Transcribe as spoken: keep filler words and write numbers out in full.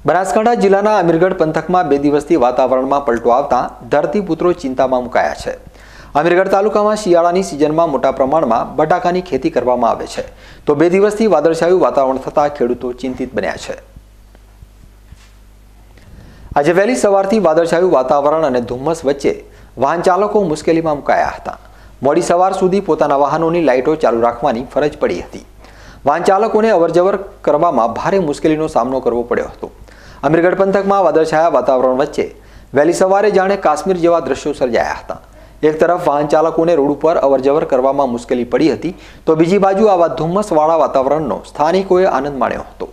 બનાસકાંઠા જિલ્લાના અમીરગઢ પંથકમાં બે દિવસથી વાતાવરણમાં પલટો આવતા ધરતીપુત્રો ચિંતામાં મુકાયા છે। અમીરગઢ તાલુકામાં શિયાળાની સિઝનમાં મોટા પ્રમાણમાં બટાકાની ખેતી કરવામાં આવે છે, તો બે દિવસથી વાદળછાયું વાતાવરણ થતાં ખેડૂતો ચિંતિત બન્યા છે। આજે વહેલી સવારથી વાદળછાયું વાતાવરણ અને ધુમ્મસ વચ્ચે વાહન ચાલકો મુશ્કેલીમાં મુકાયા હતા। મોડી સવાર સુધી પોતાના વાહનોની લાઇટો ચાલુ રાખવાની ફરજ પડી હતી। વાહન ચાલકોને અવરજવર કરવામાં ભારે મુશ્કેલીનો સામનો કરવો પડ્યો હતો। અમીરગઢ પંથકમાં વાદળછાયા વાતાવરણ વચ્ચે વહેલી સવારે જાણે કાશ્મીર જેવા દ્રશ્યો સર્જાયા હતા। એક તરફ વાહન ચાલકોને રોડ ઉપર અવરજવર કરવામાં મુશ્કેલી પડી હતી, તો બીજી બાજુ આવા ધુમ્મસવાળા વાતાવરણનો સ્થાનિકોએ આનંદ માણ્યો હતો।